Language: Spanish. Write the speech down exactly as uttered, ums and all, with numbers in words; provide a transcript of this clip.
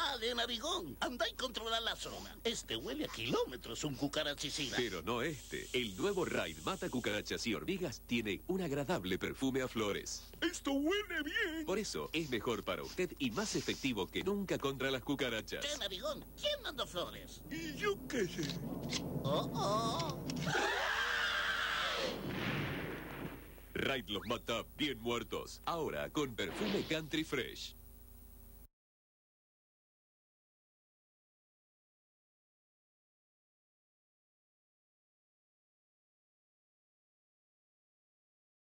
Vale, narigón. Anda y controla la zona. Este huele a kilómetros, un cucarachicida. Pero no este. El nuevo Raid Mata Cucarachas y Hormigas tiene un agradable perfume a flores. ¡Esto huele bien! Por eso es mejor para usted y más efectivo que nunca contra las cucarachas. ¿Qué, narigón? ¿Quién mandó flores? ¿Y yo qué sé? Oh, oh. Raid los mata bien muertos. Ahora con perfume Country Fresh.